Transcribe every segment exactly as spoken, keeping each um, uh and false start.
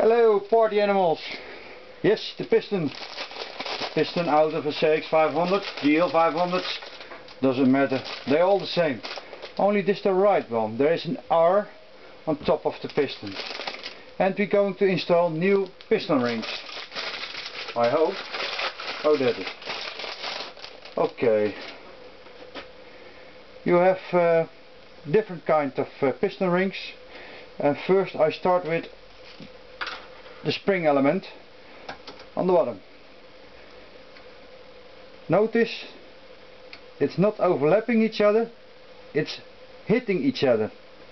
Hello party animals. Yes, the piston. The piston out of a C X five hundred, G L five hundred, doesn't matter. They're all the same. Only this the right one. There is an R on top of the piston. And we're going to install new piston rings. I hope. Oh, that is. Okay. You have uh, different kind of uh, piston rings. And first I start with the spring element on the bottom. Notice it's not overlapping each other, it's hitting each other.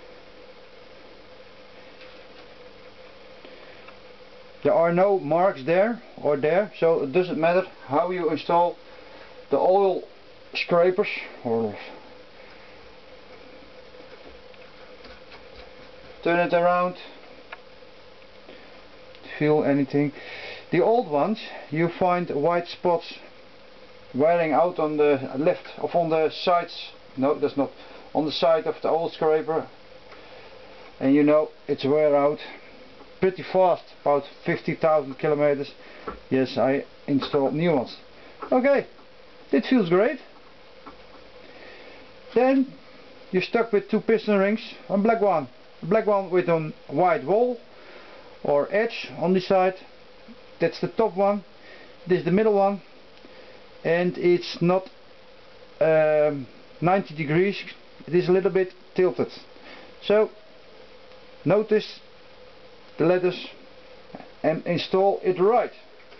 There are no marks there or there, so it doesn't matter how you install the oil scrapers or turn it around. Feel anything. The old ones you find white spots wearing out on the left of on the sides. No, that's not on the side of the old scraper, and you know it's wear out pretty fast, about fifty thousand kilometers. Yes, I installed new ones. Okay, it feels great. Then you're stuck with two piston rings, a black one, a black one with a white wall or edge on the side. That's the top one. This is the middle one, and it's not um, ninety degrees, it is a little bit tilted. So notice the letters and install it right.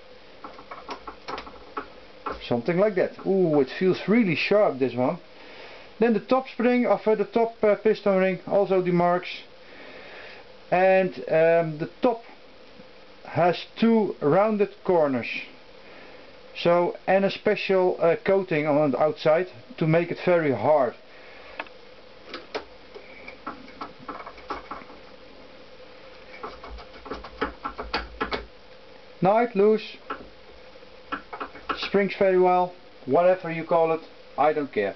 Something like that. Ooh, it feels really sharp, this one. Then the top spring of uh, the top uh, piston ring, also the marks. And um, the top has two rounded corners, so and a special uh, coating on the outside to make it very hard. Now it's loose, springs very well, whatever you call it, I don't care.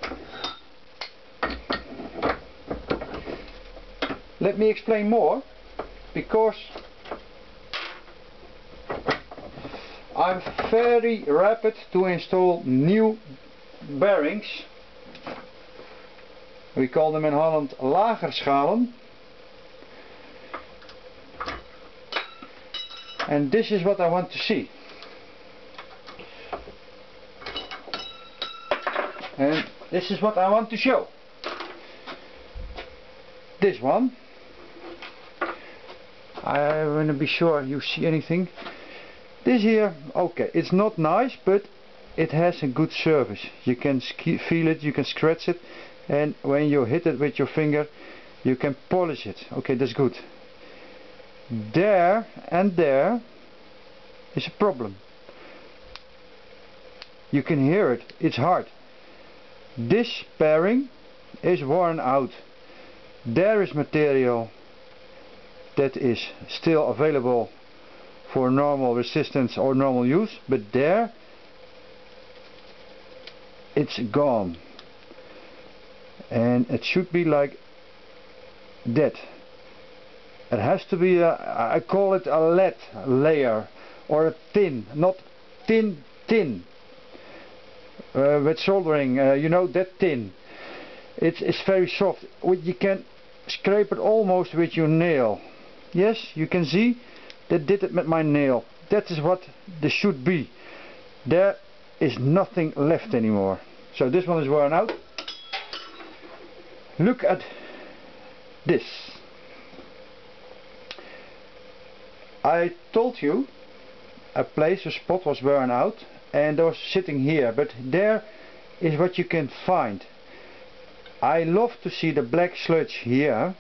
Let me explain more, because I'm very rapid to install new bearings. We call them in Holland lagerschalen. And this is what I want to see. And this is what I want to show. This one. I want to be sure you see anything. This here, okay, it's not nice, but it has a good surface. You can feel it, you can scratch it, and when you hit it with your finger, you can polish it. Okay, that's good. There and there is a problem. You can hear it, it's hard. This bearing is worn out. There is material that is still available for normal resistance or normal use, but there it's gone, and it should be like that. It has to be a, I call it a lead layer or a tin, not tin tin uh, with soldering, uh, you know, that tin. It's, it's very soft. You can scrape it almost with your nail. Yes, you can see that did it with my nail. That is what this should be. There is nothing left anymore. So this one is worn out. Look at this. I told you a place, a spot was worn out, and I was sitting here, but there is what you can find. I love to see the black sludge here.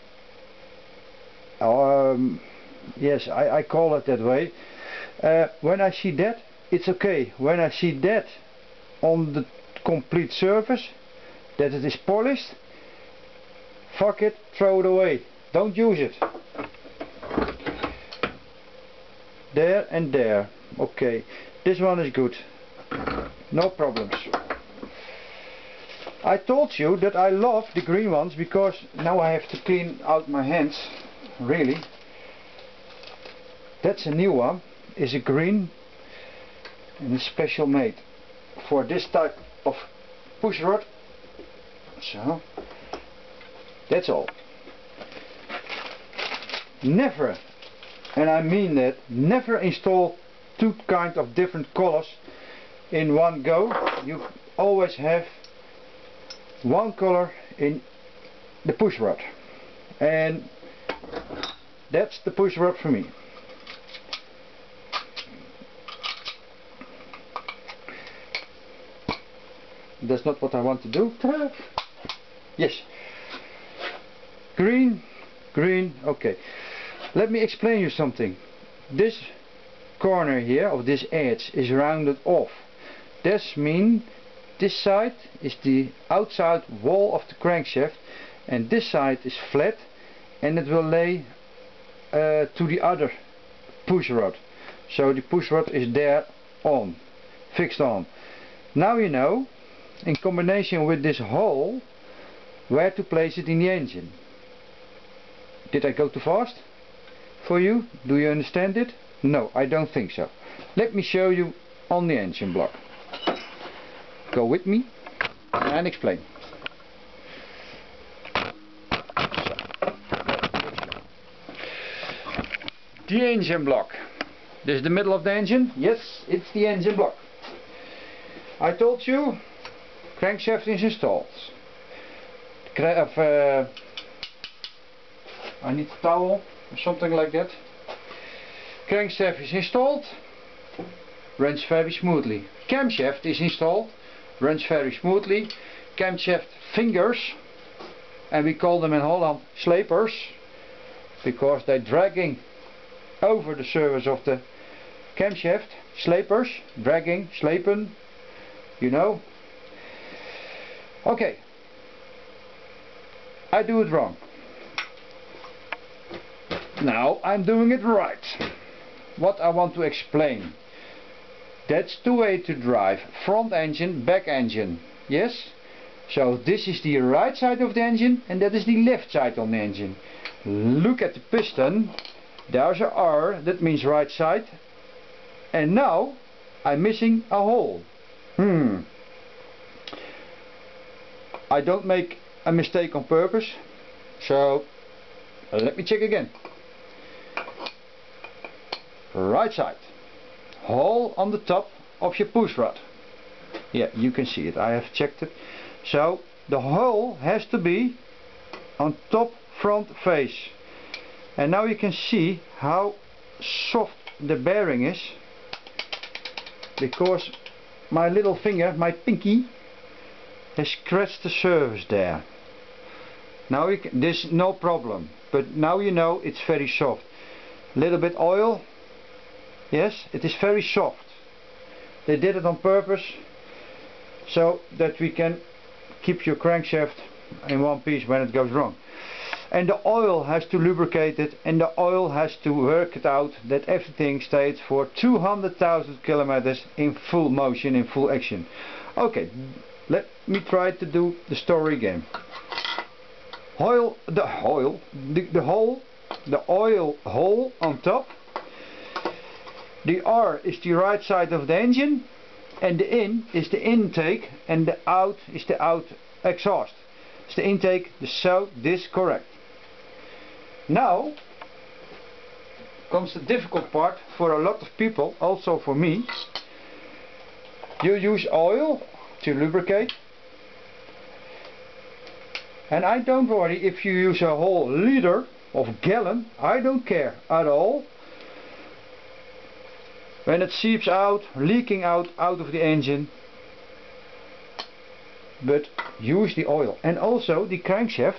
Um, yes, I, I call it that way. Uh, when I see that, it's okay. When I see that on the complete surface, that it is polished, fuck it, throw it away. Don't use it. There and there. Okay, this one is good. No problems. I told you that I love the green ones because now I have to clean out my hands. Really. That's a new one, is a green, and it's special made for this type of push rod. So that's all. Never, and I mean that, never install two kinds of different colors in one go. You always have one color in the push rod, and that's the push rod for me. That's not what I want to do. Yes, green, green. Okay, let me explain you something. This corner here of this edge is rounded off. This means this side is the outside wall of the crankshaft, and this side is flat, and it will lay uh, to the other push rod. So the push rod is there on, fixed on. Now you know, in combination with this hole, where to place it in the engine. Did I go too fast for you? Do you understand it? No, I don't think so. Let me show you on the engine block. Go with me and explain. The engine block. This is the middle of the engine. Yes, it's the engine block. I told you crankshaft is installed. Uh, I need a towel or something like that. Crankshaft is installed, runs very smoothly. Camshaft is installed, runs very smoothly. Camshaft fingers, and we call them in Holland slepers, because they're dragging over the surface of the camshaft. Slepers, dragging, slepen, you know. Okay, I do it wrong. Now I'm doing it right. What I want to explain. That's two way to drive. Front engine, back engine. Yes? So this is the right side of the engine, and that is the left side on the engine. Look at the piston. There's a R, that means right side. And now I'm missing a hole. Hmm. I don't make a mistake on purpose. So let me check again. Right side. Hole on the top of your push rod. Yeah, you can see it. I have checked it. So the hole has to be on top front face. And now you can see how soft the bearing is, because my little finger, my pinky, has scratched the surface there. Now you can, this no problem, but now you know it's very soft. Little bit oil. Yes, it is very soft. They did it on purpose so that we can keep your crankshaft in one piece when it goes wrong. And the oil has to lubricate it, and the oil has to work it out that everything stays for two hundred thousand kilometers in full motion, in full action. Okay, let me try to do the story again. Oil, the oil, the, the hole, the oil hole on top. The R is the right side of the engine, and the in is the intake, and the out is the out exhaust. It's the intake, so this correct. Now comes the difficult part for a lot of people, also for me. You use oil to lubricate, and I don't worry if you use a whole liter of gallon. I don't care at all. When it seeps out, leaking out out of the engine, but use the oil. And also the crankshaft,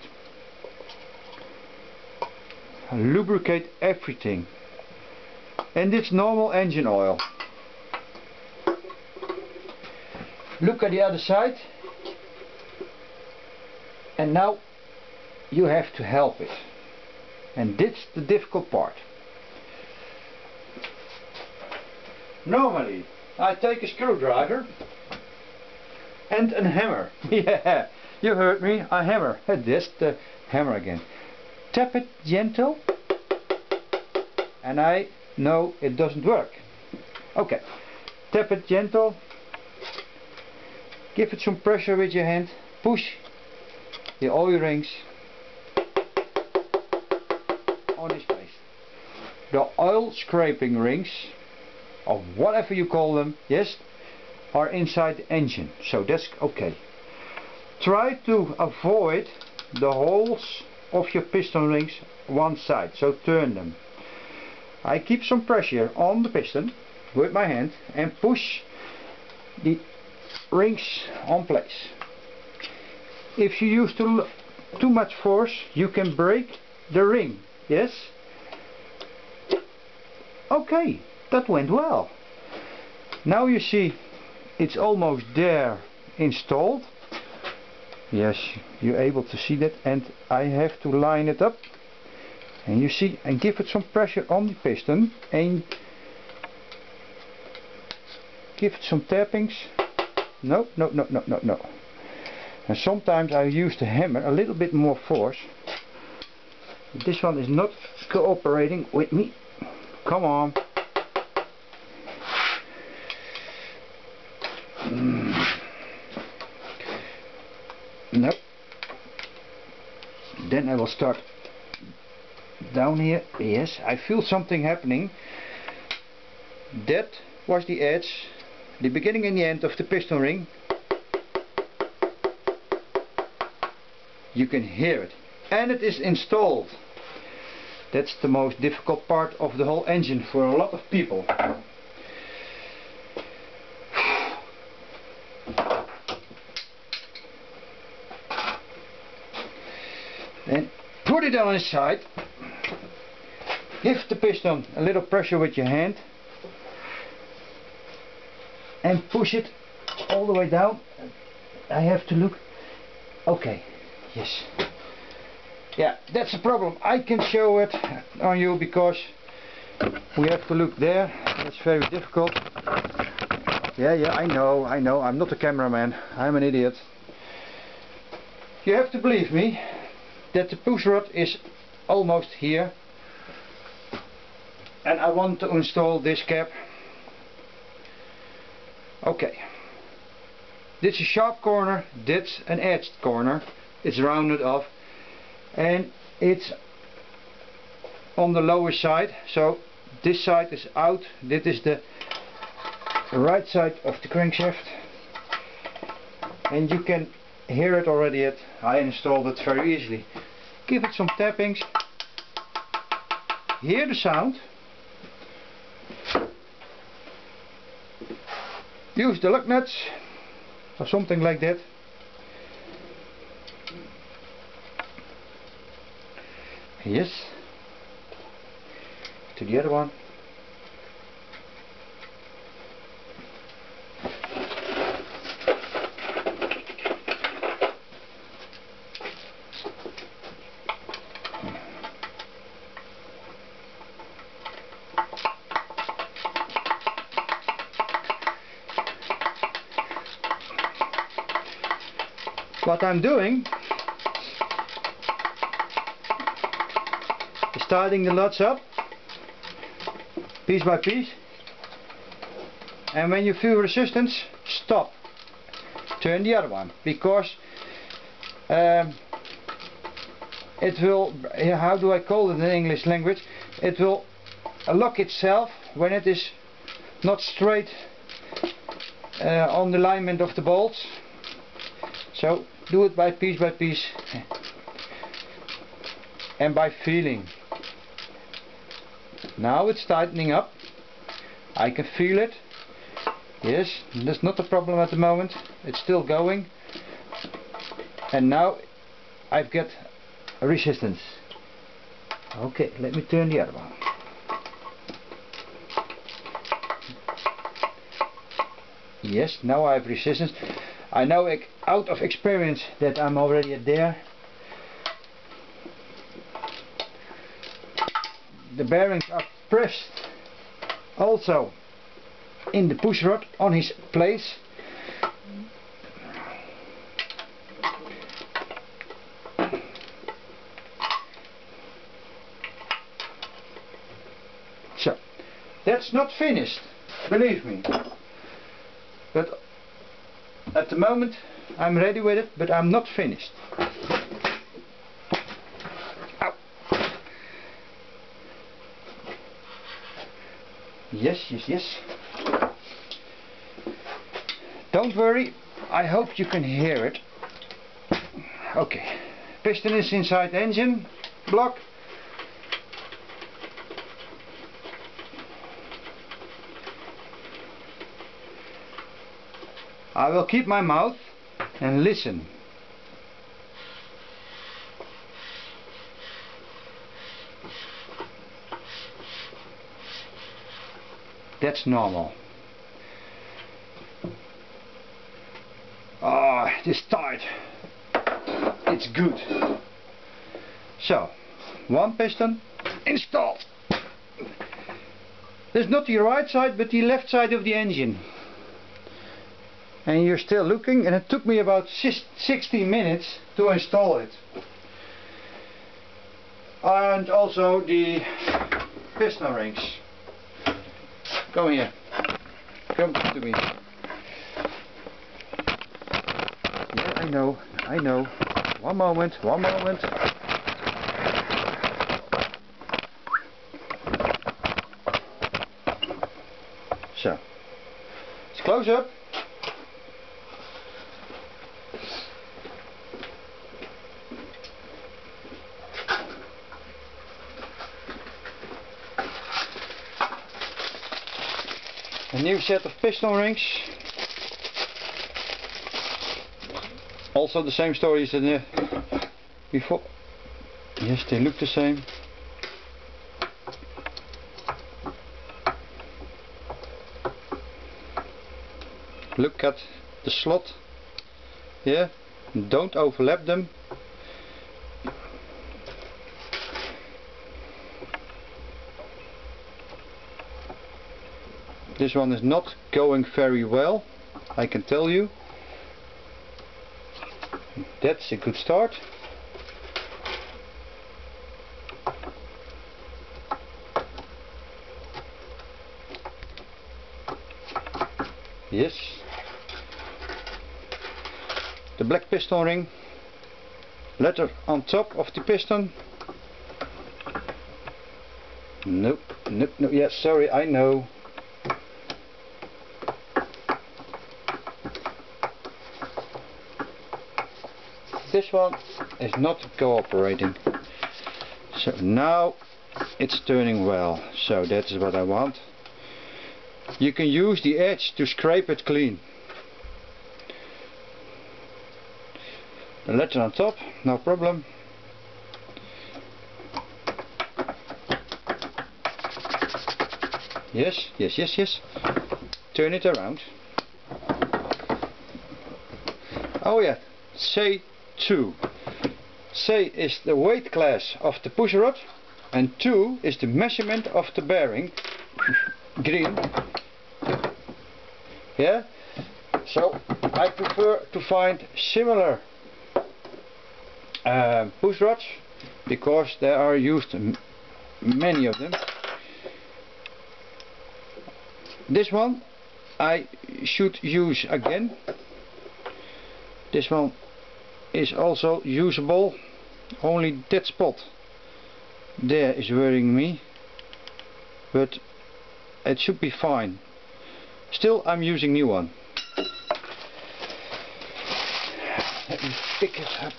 lubricate everything, and it's normal engine oil. Look at the other side, and now you have to help it, and that's the difficult part. Normally I take a screwdriver and a hammer. Yeah, you heard me, a hammer. That's the hammer again. Tap it gentle, and I no, it doesn't work. Okay, tap it gentle, give it some pressure with your hand, push the oil rings on his place. The oil scraping rings, or whatever you call them, yes, are inside the engine, so that's okay. Try to avoid the holes of your piston rings one side, so turn them. I keep some pressure on the piston with my hand and push the rings on place. If you use too, too much force, you can break the ring, yes? Okay, that went well. Now you see it's almost there installed. Yes, you're able to see that, and I have to line it up, and you see, and give it some pressure on the piston and give it some tappings. No, no, no, no, no, no. And sometimes I use the hammer a little bit more force. This one is not cooperating with me. Come on. Mm. No. Then I will start down here. Yes, I feel something happening. That was the edge, the beginning and the end of the piston ring. You can hear it, and it is installed. That's the most difficult part of the whole engine for a lot of people. Then put it on its side. Give the piston a little pressure with your hand and push it all the way down. I have to look. Okay, yes. Yeah, that's a problem. I can show it on you because we have to look there. That's very difficult. Yeah, yeah, I know, I know. I'm not a cameraman. I'm an idiot. You have to believe me that the push rod is almost here, and I want to install this cap. Okay, this is a sharp corner, that's an edged corner, it's rounded off, and it's on the lower side, so this side is out. This is the right side of the crankshaft, and you can hear it already. It I installed it very easily. Give it some tappings, hear the sound, use the lug nuts or something like that. Yes, to the other one. What I'm doing is starting the nuts up piece by piece, and when you feel resistance, stop, turn the other one, because um, it will, how do I call it in English language, it will lock itself when it is not straight uh, on the alignment of the bolts. So do it by piece by piece and by feeling. Now it's tightening up. I can feel it. Yes, that's not a problem at the moment. It's still going. And now I've got a resistance. Okay, let me turn the other one. Yes, now I have resistance. I know out of experience that I'm already there. The bearings are pressed also in the push rod on his place. So That's not finished, believe me. But at the moment I'm ready with it, but I'm not finished. Ow. Yes, yes, yes. Don't worry, I hope you can hear it. Okay, piston is inside the engine block. I will keep my mouth and listen. That's normal. Ah, oh, it is tight. It's good. So, one piston installed. There's not the right side, but the left side of the engine. And you're still looking, and it took me about sixteen minutes to install it. And also the piston rings. Come here. Come to me. Yeah, I know, I know. One moment, one moment. So, let's close up. A new set of piston rings. Also the same story as the before. Yes, they look the same. Look at the slot. Yeah, don't overlap them. This one is not going very well, I can tell you. That's a good start. Yes. The black piston ring. Letter on top of the piston. Nope, nope, nope. Yes, sorry, I know. This one is not cooperating. So now it's turning well. So that's what I want. You can use the edge to scrape it clean. The letter on top, no problem. Yes, yes, yes, yes. Turn it around. Oh yeah, say two. C is the weight class of the push rod and two is the measurement of the bearing. Green. Yeah, so I prefer to find similar uh, push rods because there are used m many of them. This one I should use again. This one is also usable, only that spot there is worrying me, but it should be fine. Still, I'm using new one. Let me pick it up.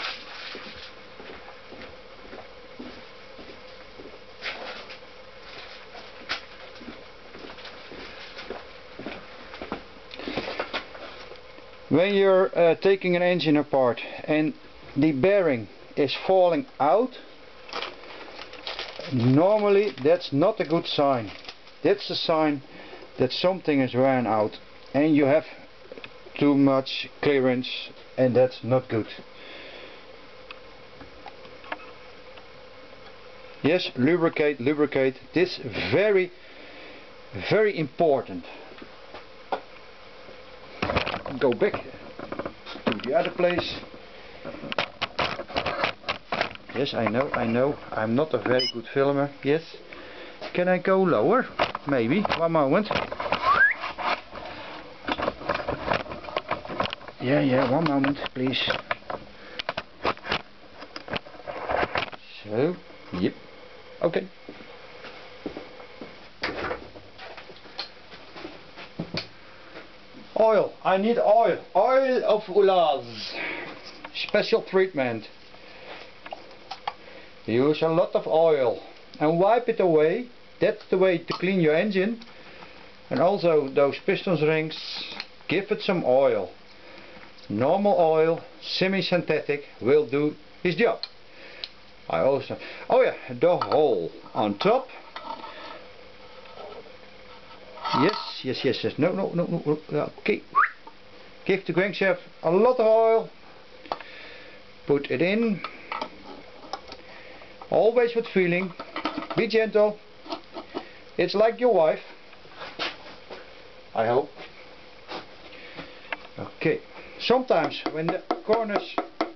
When you're uh, taking an engine apart and the bearing is falling out, normally that's not a good sign. That's a sign that something is wearing out and you have too much clearance, and that's not good. Yes, lubricate, lubricate. This very, very important. Go back to the other place. Yes, I know, I know. I'm not a very good filmer. Yes. Can I go lower? maybe. One moment. Yeah, yeah, one moment, please. So, yep. Okay. Oil. I need oil. Oil of Ulas. Special treatment. Use a lot of oil and wipe it away. That's the way to clean your engine. And also those piston rings, give it some oil. Normal oil, semi-synthetic, will do his job. I also, oh yeah, the hole on top. Yes, yes, yes, yes. No, no, no, no. no. Okay. Give the crankshaft a lot of oil. Put it in. Always with feeling. Be gentle. It's like your wife. I hope. Okay. Sometimes when the corners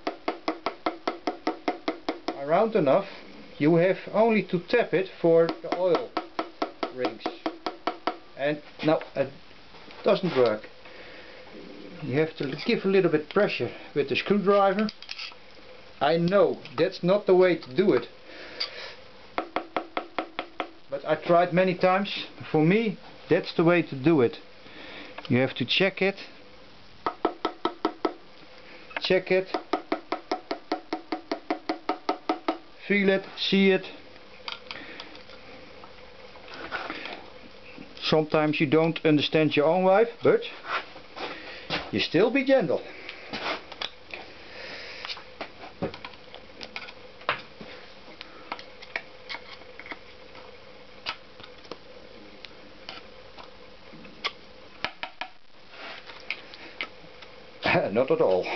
are round enough, you have only to tap it for the oil rings. And no, it doesn't work. You have to give a little bit pressure with the screwdriver. I know that's not the way to do it, but I tried many times. For me, that's the way to do it. You have to check it, check it, feel it, see it. Sometimes you don't understand your own wife, but you still be gentle. Not at all.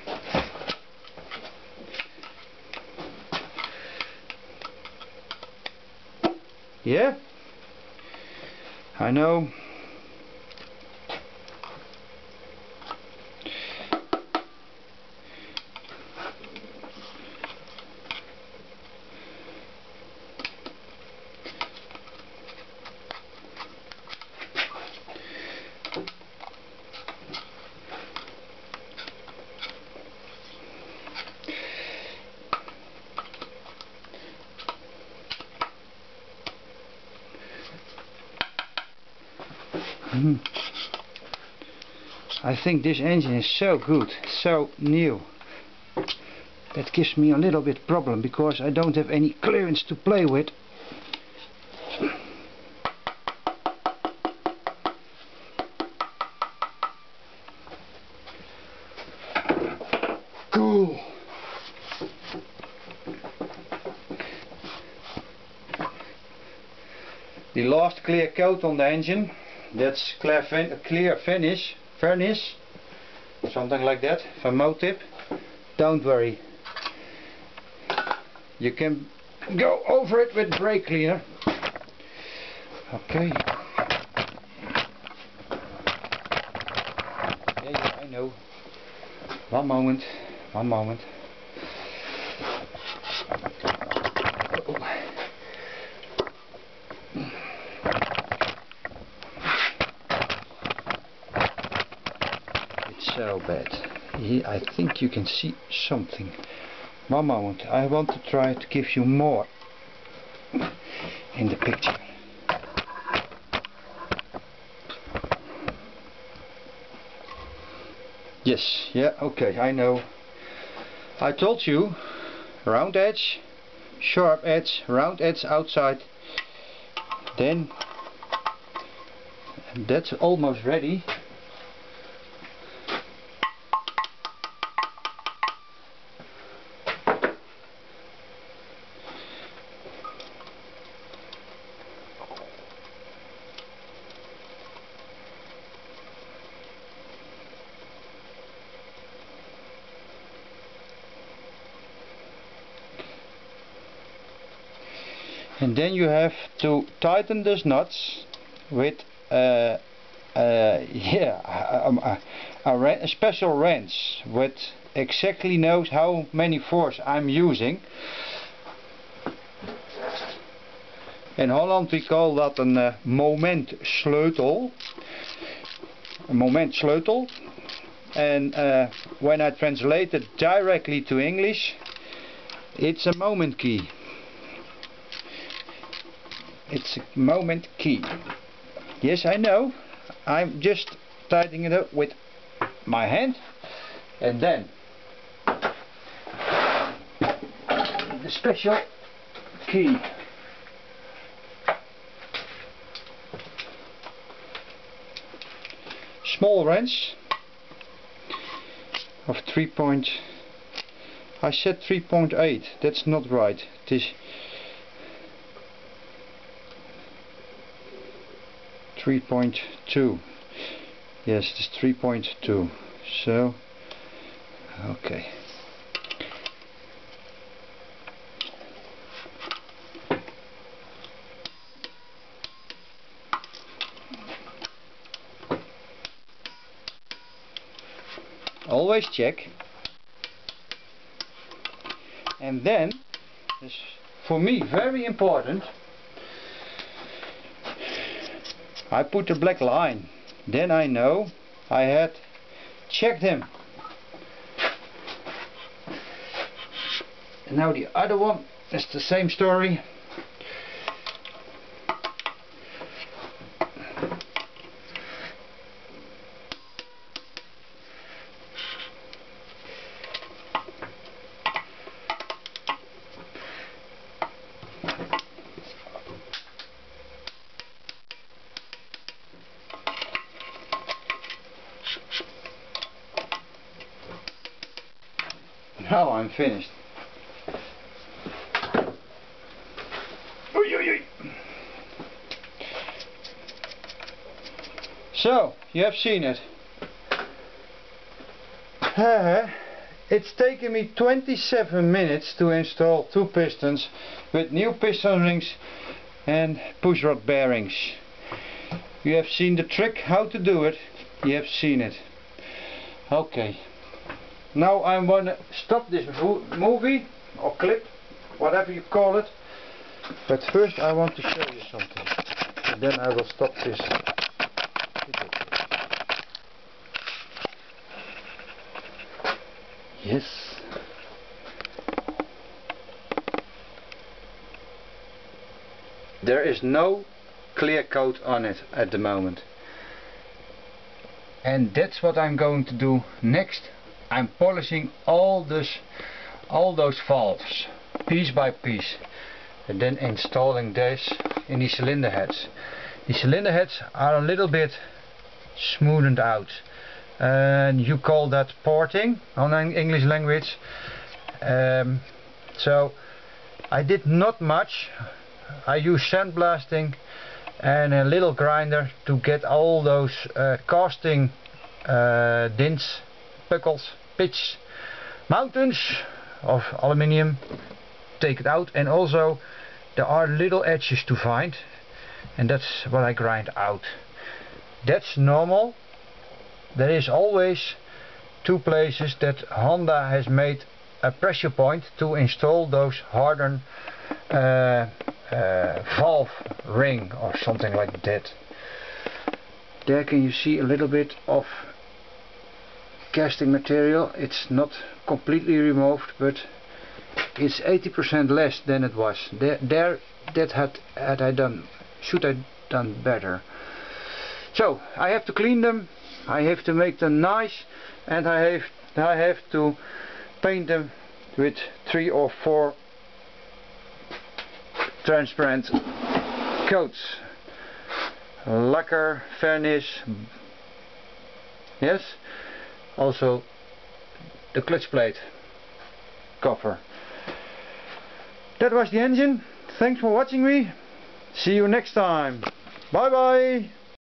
Yeah, I know. Mm. I think this engine is so good, so new. That gives me a little bit problem because I don't have any clearance to play with. Cool. The last clear coat on the engine, that's clear, fin clear finish, varnish, something like that, from Motip. Don't worry, you can go over it with brake cleaner. Okay. Yeah, yeah, I know. One moment, one moment. So bad. Here I think you can see something. One moment, I want to try to give you more in the picture. Yes, yeah, okay, I know. I told you, round edge, sharp edge, round edge outside. Then that's almost ready. And then you have to tighten these nuts with uh, uh, yeah, a, a, a, a special wrench with exactly knows how many force I'm using. In Holland we call that een uh, momentsleutel. A momentsleutel. And uh, when I translate it directly to English, it's a moment key. It's a moment key. Yes, I know. I'm just tightening it up with my hand, and then the special key. Small wrench of three point. I said three point eight. That's not right. It is three point two. Yes, it's three point two. So, okay. Always check. And then, this for me very important, I put a black line. Then I know I had checked him. And now the other one is the same story. Now I'm finished. Oei, oei, oei. So, you have seen it. Uh, it's taken me twenty-seven minutes to install two pistons with new piston rings and pushrod bearings. You have seen the trick how to do it. You have seen it. Okay. Now I want to stop this movie or clip, whatever you call it, but first I want to show you something, and then I will stop this video. Yes. There is no clear coat on it at the moment, and that's what I'm going to do next. I'm polishing all this, all those valves, piece by piece, and then installing this in the cylinder heads. The cylinder heads are a little bit smoothed out, and you call that porting on English language. Um, so I did not much. I used sandblasting and a little grinder to get all those uh, casting uh, dints, puckles, pitch, mountains of aluminium, take it out, and also there are little edges to find, and that's what I grind out. That's normal. There is always two places that Honda has made a pressure point to install those hardened uh, uh, valve ring or something like that. There can you see a little bit of casting material. It's not completely removed, but it's eighty percent less than it was. There, there that had, had I done, should I done better. So I have to clean them, I have to make them nice, and I have I have to paint them with three or four transparent coats. Lacquer, varnish, yes. Also the clutch plate cover. That was the engine. Thanks for watching me. See you next time. Bye bye.